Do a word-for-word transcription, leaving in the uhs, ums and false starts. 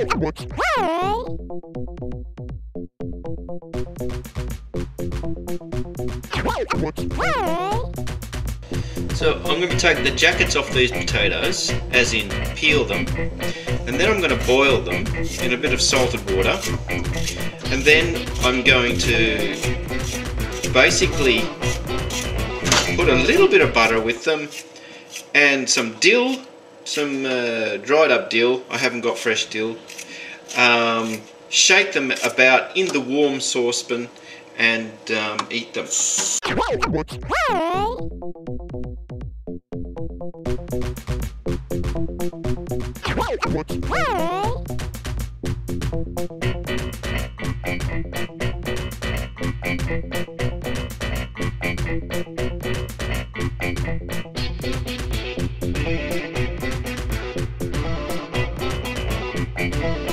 So I'm going to take the jackets off these potatoes, as in peel them, and then I'm going to boil them in a bit of salted water, and then I'm going to basically put a little bit of butter with them and some dill, some uh, dried up dill. I haven't got fresh dill. Um, shake them about in the warm saucepan and um, eat them. Thank you.